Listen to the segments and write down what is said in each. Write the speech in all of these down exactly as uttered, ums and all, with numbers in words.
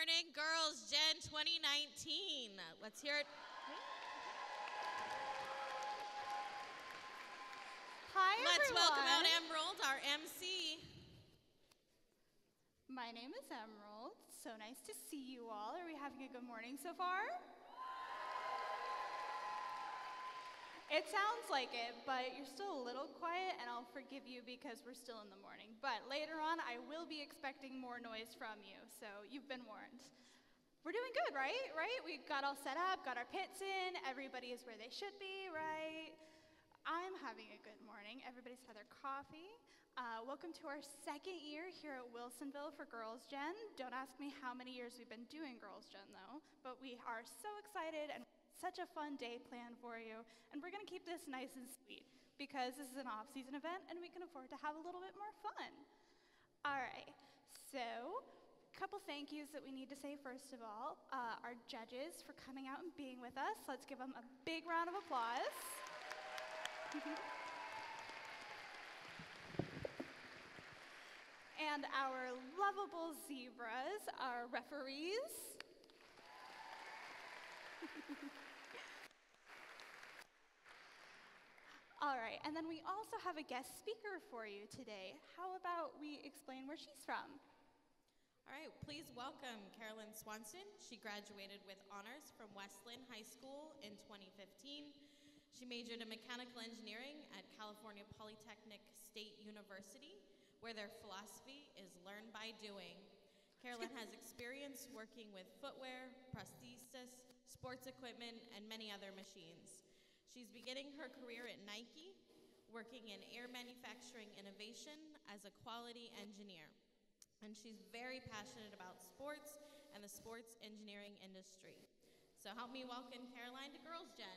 morning, Girls Gen twenty nineteen. Let's hear it. Hi, Let's everyone. welcome out Emerald, our M C. My name is Emerald. So nice to see you all. Are we having a good morning so far? It sounds like it, but you're still a little quiet, and I'll forgive you because we're still in the morning. But later on, I will be expecting more noise from you, so you've been warned. We're doing good, right? Right? We got all set up, got our pits in, everybody is where they should be, right? I'm having a good morning. Everybody's had their coffee. Uh, welcome to our second year here at Wilsonville for Girls Gen. Don't ask me how many years we've been doing Girls Gen, though, but we are so excited and such a fun day planned for you, and we're going to keep this nice and sweet because this is an off-season event and we can afford to have a little bit more fun. All right, so a couple thank yous that we need to say first of all. Uh, our judges for coming out and being with us. Let's give them a big round of applause. And our lovable zebras, our referees. All right, and then we also have a guest speaker for you today. How about we explain where she's from? All right, please welcome Carolyn Swanson. She graduated with honors from Westland High School in twenty fifteen. She majored in mechanical engineering at California Polytechnic State University, where their philosophy is learn by doing. Carolyn has experience working with footwear, prosthesis, sports equipment, and many other machines. She's beginning her career at Nike, working in air manufacturing innovation as a quality engineer. And she's very passionate about sports and the sports engineering industry. So help me welcome Caroline to Girls Gen.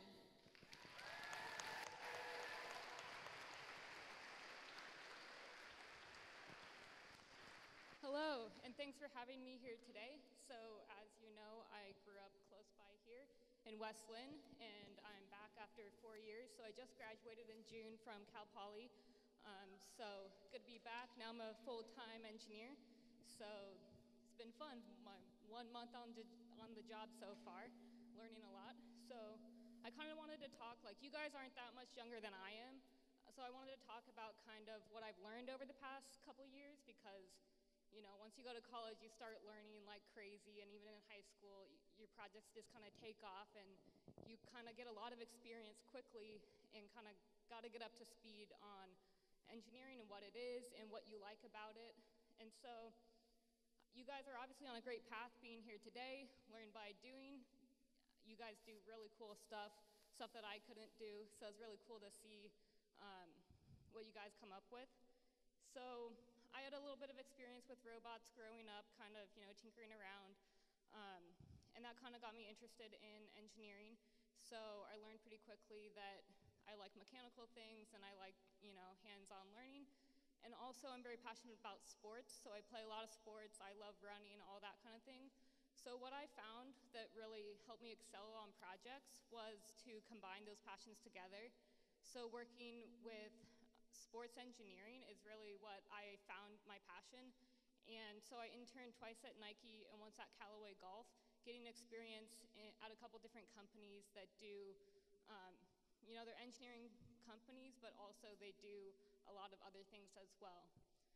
Hello, and thanks for having me here today. So, as you know, I grew up close by here in Westland, and I'm back after four years. So I just graduated in June from Cal Poly. Um, so good to be back. Now I'm a full-time engineer. So it's been fun. My one month on, on the job so far, learning a lot. So I kind of wanted to talk, like you guys aren't that much younger than I am. So I wanted to talk about kind of what I've learned over the past couple years because you know, once you go to college, you start learning like crazy, and even in high school, your projects just kind of take off, and you kind of get a lot of experience quickly and kind of got to get up to speed on engineering and what it is and what you like about it. And so you guys are obviously on a great path being here today, learn by doing. You guys do really cool stuff, stuff that I couldn't do, so it's really cool to see um, what you guys come up with. So I had a little bit of experience with robots growing up, kind of, you know, tinkering around, um, and that kind of got me interested in engineering. So I learned pretty quickly that I like mechanical things and I like, you know, hands-on learning. And also I'm very passionate about sports, so I play a lot of sports. I love running, all that kind of thing. So what I found that really helped me excel on projects was to combine those passions together. So working with sports engineering is really what I found my passion. And so I interned twice at Nike and once at Callaway Golf, getting experience in, at a couple different companies that do, um, you know, they're engineering companies, but also they do a lot of other things as well.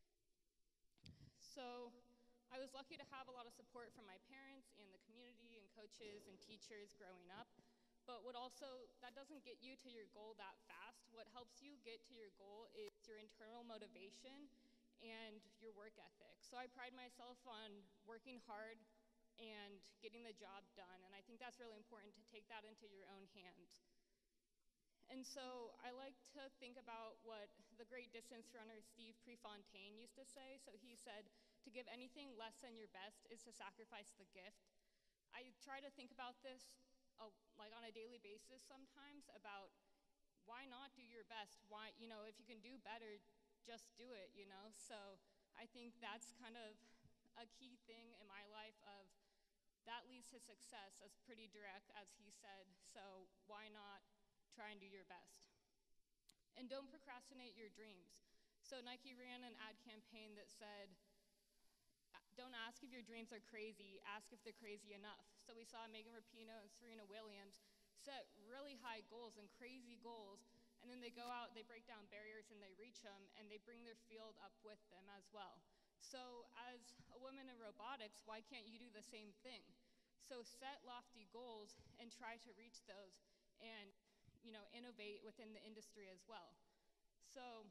So I was lucky to have a lot of support from my parents and the community and coaches and teachers growing up. But what also, that doesn't get you to your goal that fast. What helps you get to your goal is your internal motivation and your work ethic. So I pride myself on working hard and getting the job done. And I think that's really important to take that into your own hands. And so I like to think about what the great distance runner Steve Prefontaine used to say. So he said, to give anything less than your best is to sacrifice the gift. I try to think about this Uh, like on a daily basis sometimes about why not do your best? Why, you know, if you can do better, just do it, you know? So I think that's kind of a key thing in my life of that leads to success. That's pretty direct, as he said. So why not try and do your best? And don't procrastinate your dreams. So Nike ran an ad campaign that said, don't ask if your dreams are crazy, ask if they're crazy enough. So we saw Megan Rapinoe and Serena Williams set really high goals and crazy goals, and then they go out, they break down barriers, and they reach them, and they bring their field up with them as well. So as a woman in robotics, why can't you do the same thing? So set lofty goals and try to reach those and, you know, innovate within the industry as well. So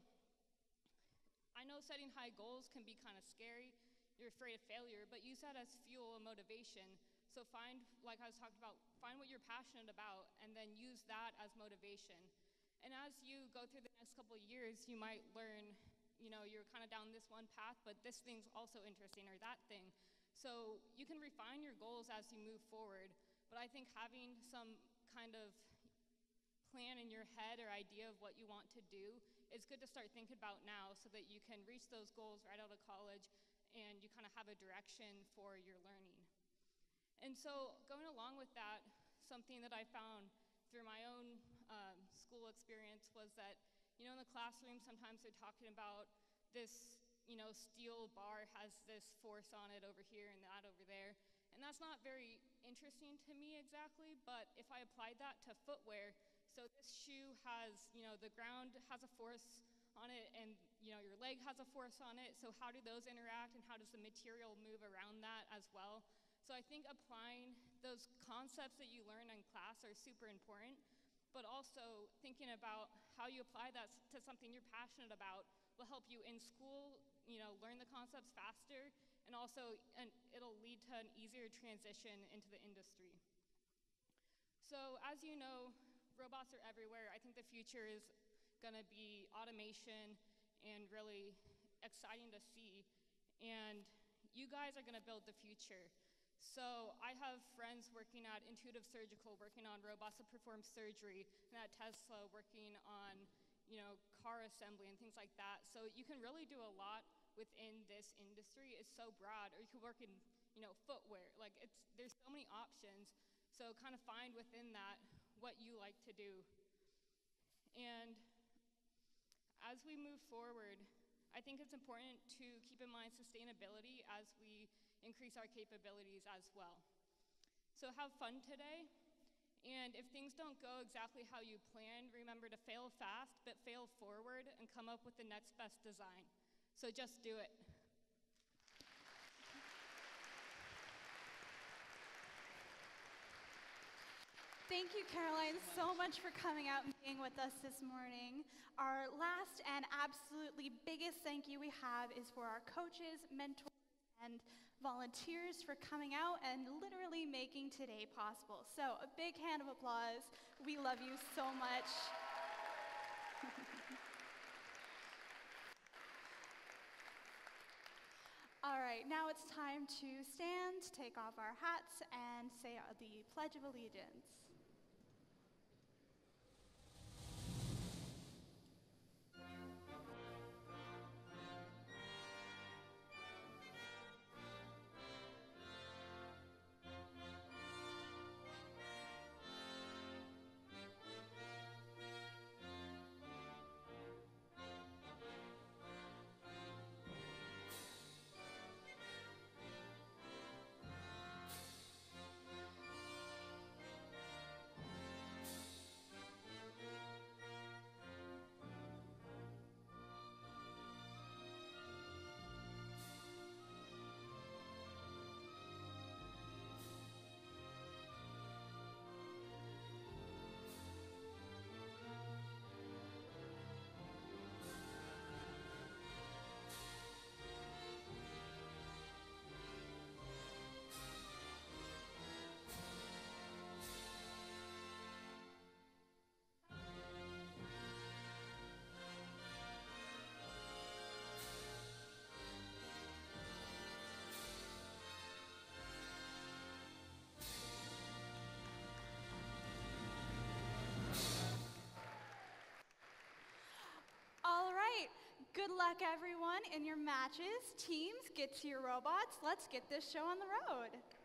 I know setting high goals can be kind of scary. You're afraid of failure, but use that as fuel and motivation. So find, like I was talking about, find what you're passionate about and then use that as motivation. And as you go through the next couple of years, you might learn, you know, you're kind of down this one path, but this thing's also interesting, or that thing. So you can refine your goals as you move forward, but I think having some kind of plan in your head or idea of what you want to do is good to start thinking about now so that you can reach those goals right out of college and you kind of have a direction for your learning. And so going along with that, something that I found through my own um, school experience was that, you know, in the classroom, sometimes they're talking about this, you know, steel bar has this force on it over here and that over there. And that's not very interesting to me exactly, but if I applied that to footwear, so this shoe has, you know, the ground has a force on it and, you know, your leg has a force on it, so how do those interact and how does the material move around that as well? So I think applying those concepts that you learn in class are super important, but also thinking about how you apply that to something you're passionate about will help you in school, you know, learn the concepts faster, and also and it'll lead to an easier transition into the industry. So as you know, robots are everywhere. I think the future is gonna be automation and really exciting to see. And you guys are gonna build the future. So I have friends working at Intuitive Surgical, working on robots that perform surgery, and at Tesla working on, you know, car assembly and things like that. So you can really do a lot within this industry. It's so broad. Or you can work in, you know, footwear. Like it's there's so many options. So kind of find within that what you like to do. And as we move forward, I think it's important to keep in mind sustainability as we increase our capabilities as well. So have fun today, and if things don't go exactly how you planned, remember to fail fast, but fail forward and come up with the next best design. So just do it. Thank you, Caroline, so much for coming out and being with us this morning. Our last and absolutely biggest thank you we have is for our coaches, mentors, and volunteers for coming out and literally making today possible. So a big hand of applause. We love you so much. All right, now it's time to stand, take off our hats, and say the Pledge of Allegiance. Good luck, everyone, in your matches. Teams, get to your robots. Let's get this show on the road.